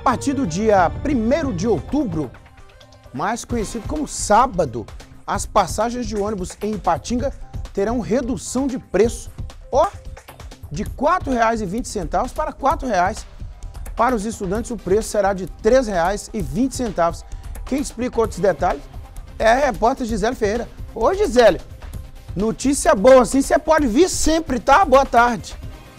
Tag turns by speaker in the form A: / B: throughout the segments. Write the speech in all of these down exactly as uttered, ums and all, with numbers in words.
A: partir do dia primeiro de outubro, mais conhecido como sábado, as passagens de ônibus em Ipatinga terão redução de preço. Ó, de quatro reais e vinte centavos para quatro reais. Para os estudantes, o preço será de três reais e vinte centavos. Quem explica outros detalhes é a repórter Gisele Ferreira. Ô, Gisele, notícia boa assim, você pode vir sempre, tá? Boa tarde.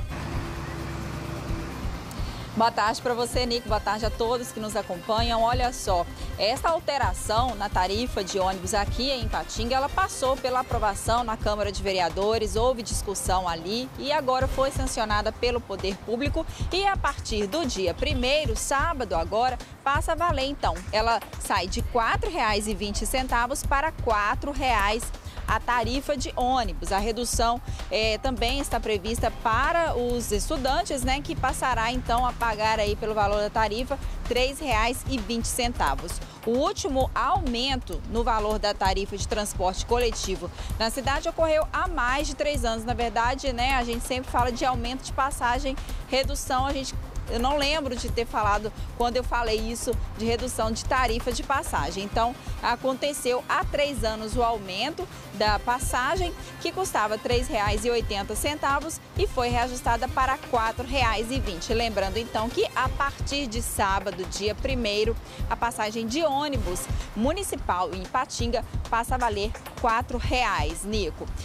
B: Boa tarde para você, Nico. Boa tarde a todos que nos acompanham. Olha só, essa alteração na tarifa de ônibus aqui em Ipatinga, ela passou pela aprovação na Câmara de Vereadores, houve discussão ali e agora foi sancionada pelo Poder Público e a partir do dia primeiro, sábado agora, passa a valer então. Ela sai de quatro reais e vinte centavos para quatro reais a tarifa de ônibus. A redução eh, também está prevista para os estudantes, né, que passará então a pagar aí pelo valor da tarifa três reais e vinte centavos. O último aumento no valor da tarifa de transporte coletivo na cidade ocorreu há mais de três anos. Na verdade, né, a gente sempre fala de aumento de passagem, redução, a gente Eu não lembro de ter falado quando eu falei isso de redução de tarifa de passagem. Então, aconteceu há três anos o aumento da passagem, que custava três reais e oitenta centavos e foi reajustada para quatro reais e vinte centavos. Lembrando, então, que a partir de sábado, dia primeiro, a passagem de ônibus municipal em Ipatinga passa a valer quatro reais, Nico.